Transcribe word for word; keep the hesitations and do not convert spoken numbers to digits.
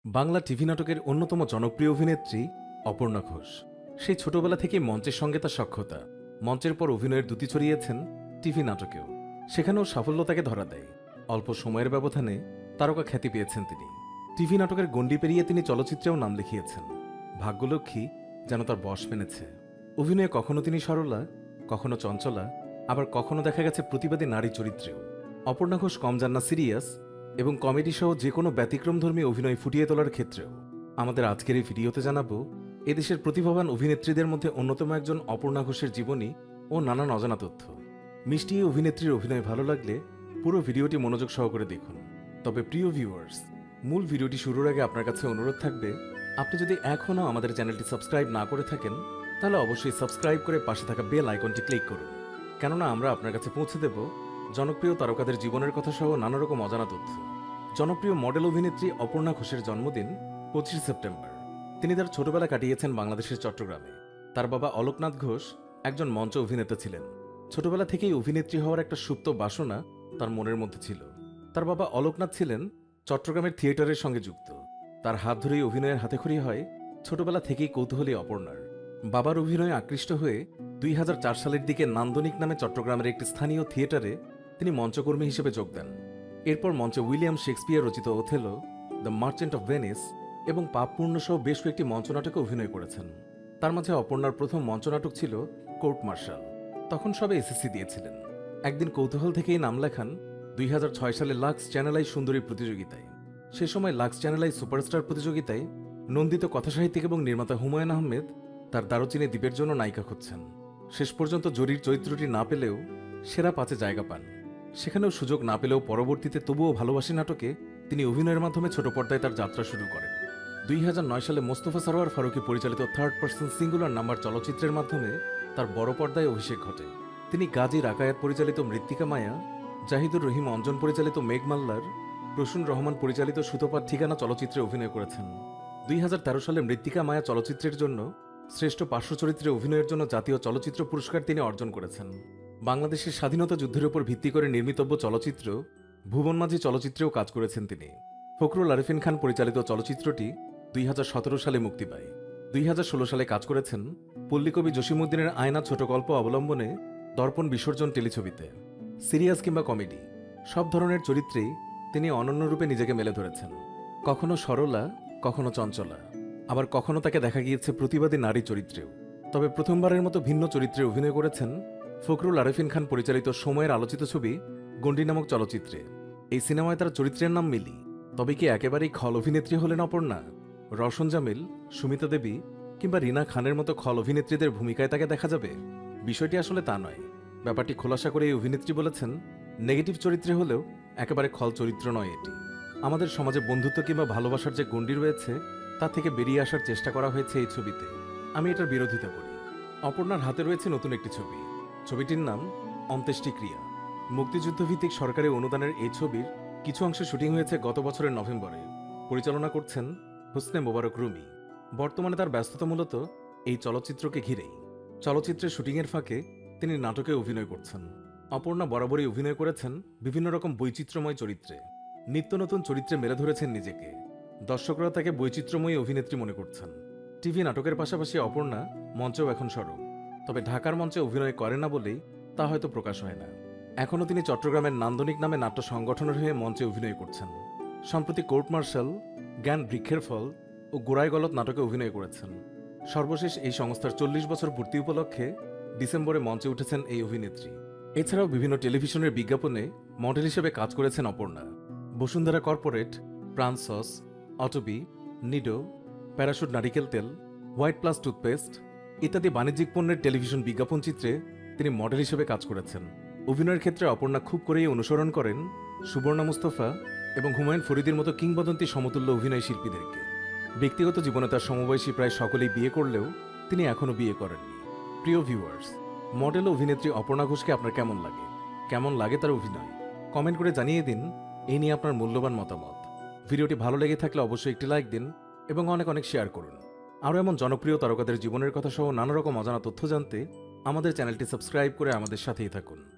Bangla TV নাটকের অন্যতম জনপ্রিয় অভিনেত্রী অপর্ণা ঘোষ। সেই ছোটবেলা থেকেই মঞ্চের সঙ্গে তার সখ্যতা। মঞ্চের পর অভিনয়ের দ্যুতি ছড়িয়েছেন টিভি নাটকেও। সেখানেও সাফল্য তাকে ধরা দেয়। অল্প সময়ের ব্যবধানে তারকা খ্যাতি পেয়েছেন তিনি। টিভি নাটকের গণ্ডি পেরিয়ে তিনি চলচ্চিত্রেও নাম লিখিয়েছেন। ভাগ্যলক্ষ্মী যেন তার বশ মেনেছে। অভিনয়ে কখনো তিনি সরলা, কখনো চঞ্চলা, আবার কখনো দেখা গেছে প্রতিবাদী নারী চরিত্রেও। অপর্ণা ঘোষ কম যান না সিরিয়াস এবং কমেডি সহ যে কোনো ব্যতিক্রমধর্মী অভিনয় ফুটিয়ে তোলার ক্ষেত্রেও। আমাদের আজকের এই ভিডিওতে জানাবো এদেশের প্রতিভাবান অভিনেত্রীদের মধ্যে অন্যতম একজন অপর্ণা ঘোষের জীবনী ও নানান অজানা তথ্য। মিষ্টি এই অভিনেত্রীর অভিনয় ভালো লাগলে পুরো ভিডিওটি মনোযোগ সহকারে দেখুন। তবে প্রিয় ভিউয়ার্স, মূল ভিডিওটি শুরুর আগে আপনার কাছে অনুরোধ থাকবে, আপনি যদি এখনও আমাদের চ্যানেলটি সাবস্ক্রাইব না করে থাকেন তাহলে অবশ্যই সাবস্ক্রাইব করে পাশে থাকা বেল আইকনটি ক্লিক করুন, কেননা আমরা আপনার কাছে পৌঁছে দেব জনপ্রিয় তারকাদের জীবনের কথা সহ নানা রকম অজানা তথ্য। জনপ্রিয় মডেল অভিনেত্রী অপর্ণা ঘোষের জন্মদিন পঁচিশে সেপ্টেম্বর। তিনি তার ছোটবেলা কাটিয়েছেন বাংলাদেশের চট্টগ্রামে। তার বাবা অলোকনাথ ঘোষ একজন মঞ্চ অভিনেতা ছিলেন। ছোটবেলা থেকেই অভিনেত্রী হওয়ার একটা সুপ্ত বাসনা তার মনের মধ্যে ছিল। তার বাবা অলোকনাথ ছিলেন চট্টগ্রামের থিয়েটারের সঙ্গে যুক্ত। তার হাত ধরেই অভিনয়ের হাতেখড়ি হয় ছোটবেলা থেকেই কৌতূহলী অপর্ণার। বাবার অভিনয়ে আকৃষ্ট হয়ে দুই হাজার চার সালের দিকে নান্দনিক নামে চট্টগ্রামের একটি স্থানীয় থিয়েটারে তিনি মঞ্চকর্মী হিসেবে যোগ দেন। এরপর মঞ্চে উইলিয়াম শেক্সপিয়ার রচিত Othello, the merchant of Venice এবং পাপপূর্ণ সহ বেশ কয়েকটি মঞ্চনাটকে অভিনয় করেছেন। তার মাঝে অপর্ণার প্রথম মঞ্চনাটক ছিল কোর্ট মার্শাল। তখন সবে এসএসসি দিয়েছিলেন। একদিন কৌতূহল থেকেই নাম লেখান দুই হাজার ছয় সালে লাক্স চ্যানেল আই সুন্দরী প্রতিযোগিতায়। সে সময় লাক্স চ্যানেল আই সুপারস্টার প্রতিযোগিতায় নন্দিত কথাসাহিত্যিক এবং নির্মাতা হুমায়ুন আহমেদ তার দারুচিনি দ্বীপের জন্য নায়িকা খুঁজছেন। শেষ পর্যন্ত জরির চরিত্রটি না পেলেও সেরা পাঁচে জায়গা পান। সেখানেও সুযোগ না পেলেও পরবর্তীতে তবুও ভালোবাসি নাটকে তিনি অভিনয়ের মাধ্যমে ছোট পর্দায় তার যাত্রা শুরু করেন। দুই হাজার নয় সালে মোস্তফা সরোয়ার ফারুকী পরিচালিত থার্ড পার্সন সিঙ্গুলার নাম্বার চলচ্চিত্রের মাধ্যমে তার বড় পর্দায় অভিষেক ঘটে। তিনি গাজী রাকায়াত পরিচালিত মৃত্তিকা মায়া, জাহিদুর রহিম অঞ্জন পরিচালিত মেঘমাল্লার, প্রসূন রহমান পরিচালিত সুতোপার ঠিকানা চলচ্চিত্রে অভিনয় করেছেন। দুই হাজার তেরো সালে মৃত্তিকা মায়া চলচ্চিত্রের জন্য শ্রেষ্ঠ পার্শ্ব চরিত্রে অভিনয়ের জন্য জাতীয় চলচ্চিত্র পুরস্কার তিনি অর্জন করেছেন। বাংলাদেশের স্বাধীনতা যুদ্ধের উপর ভিত্তি করে নির্মিতব্য চলচ্চিত্র ভুবন মাঝি চলচ্চিত্রেও কাজ করেছেন তিনি। ফখরুল আরিফিন খান পরিচালিত চলচ্চিত্রটি দুই হাজার সতেরো সালে মুক্তি পায়। দুই হাজার ষোলো সালে কাজ করেছেন পল্লীকবি জসিমউদ্দিনের আয়না ছোট গল্প অবলম্বনে দর্পণ বিসর্জন টেলিছবিতে। সিরিয়াস কিংবা কমেডি সব ধরনের চরিত্রেই তিনি অনন্যরূপে নিজেকে মেলে ধরেছেন। কখনো সরলা, কখনো চঞ্চলা, আবার কখনো তাকে দেখা গিয়েছে প্রতিবাদী নারী চরিত্রেও। তবে প্রথমবারের মতো ভিন্ন চরিত্রে অভিনয় করেছেন ফখরুল আরিফিন খান পরিচালিত সময়ের আলোচিত ছবি গণ্ডি নামক চলচ্চিত্রে। এই সিনেমায় তার চরিত্রের নাম মিলি। তবে কি একেবারেই খল অভিনেত্রী হলেন অপর্ণা? রওশন জামিল, সুমিতা দেবী কিংবা রিনা খানের মতো খল অভিনেত্রীদের ভূমিকায় তাকে দেখা যাবে? বিষয়টি আসলে তা নয়। ব্যাপারটি খোলাসা করে এই অভিনেত্রী বলেছেন, নেগেটিভ চরিত্রে হলেও একেবারে খল চরিত্র নয় এটি। আমাদের সমাজে বন্ধুত্ব কিংবা ভালোবাসার যে গণ্ডি রয়েছে তা থেকে বেরিয়ে আসার চেষ্টা করা হয়েছে এই ছবিতে। আমি এটার বিরোধিতা করি। অপর্ণার হাতে রয়েছে নতুন একটি ছবি। ছবিটির নাম অন্ত্যেষ্টিক্রিয়া। মুক্তিযুদ্ধভিত্তিক সরকারি অনুদানের এই ছবির কিছু অংশে শুটিং হয়েছে গত বছরের নভেম্বরে। পরিচালনা করছেন হোসনে মোবারক রুমি। বর্তমানে তার ব্যস্ততা মূলত এই চলচ্চিত্রকে ঘিরেই। চলচ্চিত্রের শুটিংয়ের ফাঁকে তিনি নাটকে অভিনয় করছেন। অপর্ণা বরাবরই অভিনয় করেছেন বিভিন্ন রকম বৈচিত্র্যময় চরিত্রে। নিত্য নতুন চরিত্রে মেলে ধরেছেন নিজেকে। দর্শকরা তাকে বৈচিত্র্যময়ী অভিনেত্রী মনে করছেন। টিভি নাটকের পাশাপাশি অপর্ণা মঞ্চেও এখন সরব। তবে ঢাকার মঞ্চে অভিনয় করেন না বলেই তা হয়তো প্রকাশ হয় না। এখনও তিনি চট্টগ্রামের নান্দনিক নামে নাট্য সংগঠনের হয়ে মঞ্চে অভিনয় করছেন। সম্প্রতি কোর্ট মার্শাল, জ্ঞান বৃক্ষের ফল ও গোড়ায় গলত নাটকে অভিনয় করেছেন। সর্বশেষ এই সংস্থার চল্লিশ বছর পূর্তি উপলক্ষে ডিসেম্বরে মঞ্চে উঠেছেন এই অভিনেত্রী। এছাড়াও বিভিন্ন টেলিভিশনের বিজ্ঞাপনে মডেল হিসেবে কাজ করেছেন Aparna. Bashundhara corporate, Pran sauce, Otobi, Nido, Parachute নারিকেল তেল, হোয়াইট প্লাস টুথপেস্ট ইত্যাদি বাণিজ্যিক পণ্যের টেলিভিশন বিজ্ঞাপন চিত্রে তিনি মডেল হিসেবে কাজ করেছেন। অভিনয়ের ক্ষেত্রে অপর্ণা খুব করেই অনুসরণ করেন সুবর্ণা মুস্তফা এবং হুমায়ুন ফরিদির মতো কিংবদন্তি সমতুল্য অভিনয় শিল্পীদেরকে। ব্যক্তিগত জীবনে তার সমবয়সী প্রায় সকলেই বিয়ে করলেও তিনি এখনও বিয়ে করেননি। প্রিয় ভিউয়ার্স, মডেল অভিনেত্রী অপর্ণা ঘোষকে আপনার কেমন লাগে? কেমন লাগে তার অভিনয়? কমেন্ট করে জানিয়ে দিন এই নিয়ে আপনার মূল্যবান মতামত। ভিডিওটি ভালো লেগে থাকলে অবশ্যই একটি লাইক দিন এবং অনেক অনেক শেয়ার করুন। আরও এমন জনপ্রিয় তারকাদের জীবনের কথা সহ নানা রকম অজানা তথ্য জানতে আমাদের চ্যানেলটি সাবস্ক্রাইব করে আমাদের সাথেই থাকুন।